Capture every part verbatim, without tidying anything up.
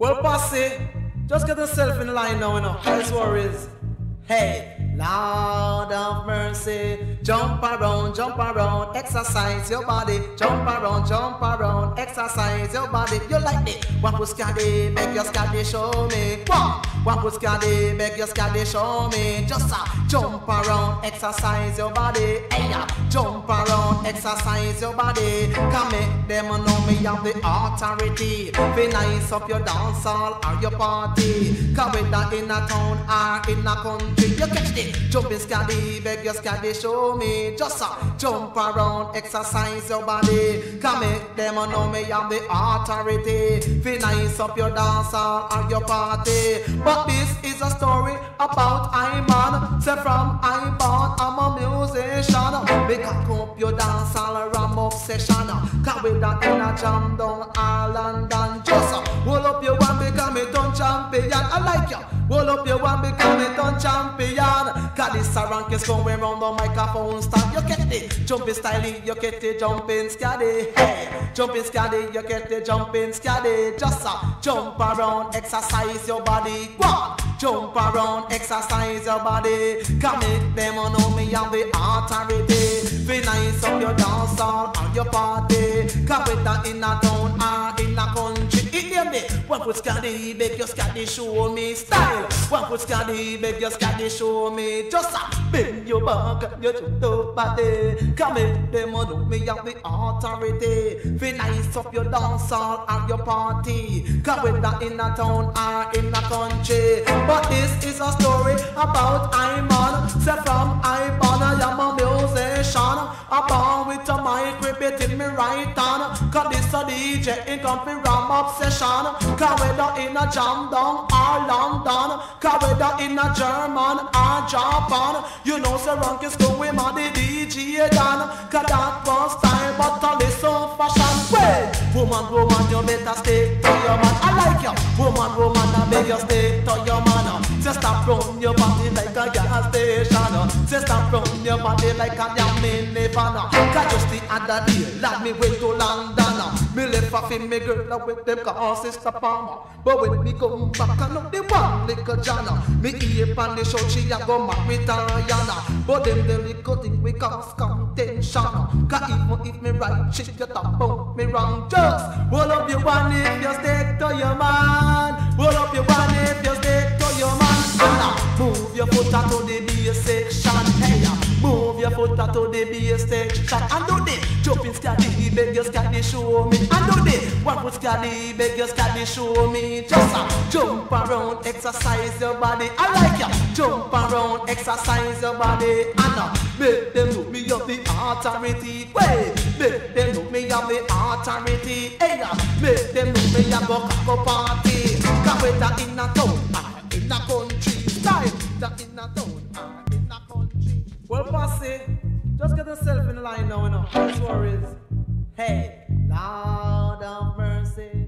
Well, posse, just get yourself in line now, you know. House worries. Hey, Lord of mercy, jump around, jump around, exercise your body. Jump around, jump around, exercise your body. You like it? One put Skaddy, beg your Skaddy, show me. One, one put Skaddy, beg your Skaddy, show me. Just uh, jump around, exercise your body. Hey, uh, jump around, exercise your body. Come make them know me have the authority. Be nice up your dance hall or your party. Come with that in a town or in a country. You catch it, jumping Skaddy, beg your Skaddy, show me. Just uh, jump around, exercise your body. Come make them know me have the authority. Be nice up your dance hall or your party. But this is a story about I man. Say from I born, I'm a musician. Make up your dance hall ram obsession. Come with that in a jam down all London. Just uh, hold up your one become a done champion. I like you. Hold up your one become a done champion. Cause this rank is going round the microphone stand. You get it, jumping styling, you get it, jumping Skaddy. Hey, jumping Skaddy, you get it, jumping Skaddy. Just uh, jump around, exercise your body. One, jump around, exercise your body. Come make them know me have the authority. Be nice up your dance hall and your party. Come with that in a town or in a country. Hear me? One put Skaddy, beg your Skaddy, show me style. One put Skaddy, beg your Skaddy, show me. Just uh, bend your back and your your body. Come make them know me have the authority. Be nice up your dance hall and your party. Come with that in a town or in a country. But this is a story about I man. Say from I born, I am a musician. I born with a mic, repeat in me right hand. Cause this a D J in company ram obsession. Cause whether in a jam down or London, cause whether in a German or Japan, you know say rank is going on the D J dan. Cause that was time, but a listen fashion. Well, woman, woman, you better stay to your man. I like you. Woman, woman, I beg you stay to your man. Just stop from your body like a gas station. Just stop from your body like a damn minivan. Cause just the other day, let me wait to London. Me left off in me girl with them cause sister Palmer. But when me come back, I know the one little Jana. Me ear pan the show, she a go mark me Tayana. But them the little thing we cause contention. Cause even if me right, she get up on me wrong. Just hold up your one if you stick to your man. Hold up your one if you stick to your man. And now move your foot out to the bass section. Hey, move your foot out to the bass section. And do this, jumping Skaddy, beg your Skaddy, show me. And do this, one put Skaddy, beg your Skaddy, show me. Just uh, jump around, exercise your body. I like you. Jump around, exercise your body. And uh, make them know me have the authority. Wait, make them know me have the authority. Hey, uh, make them know me have go cock a party. Cause whether in a town or in a country, style that in a town or in a country. Well, posse, just get yourself in line now, you know. House worries. Hey, Lord of mercy.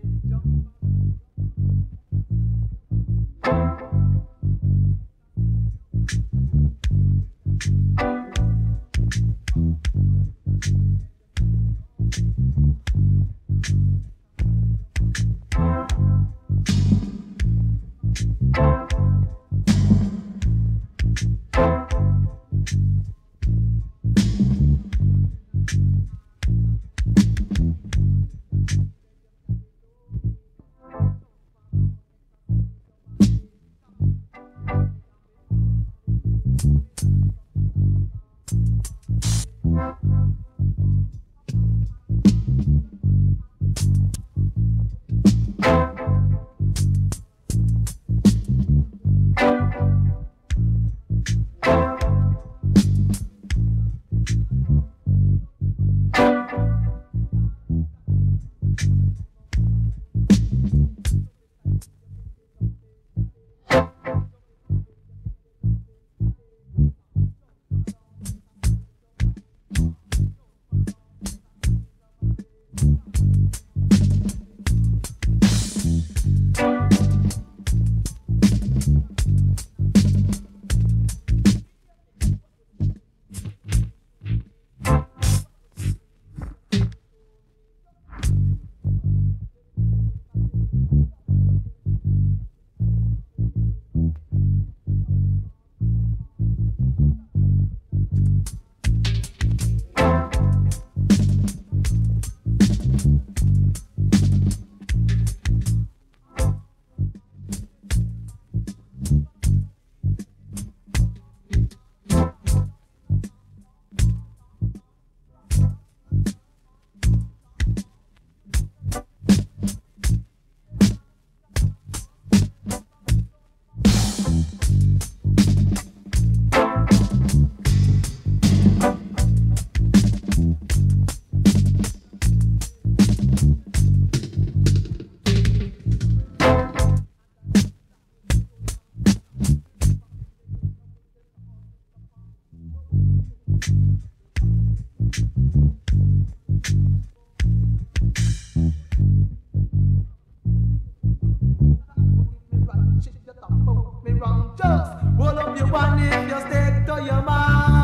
Just roll up your one if you stick to your man.